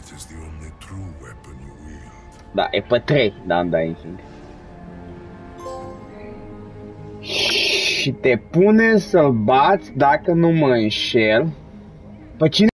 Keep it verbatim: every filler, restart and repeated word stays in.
It is the only true weapon you wield. Da, e pe trei, da, Undying. Și te pune să-l bați, dacă nu mă înșel. Pe cine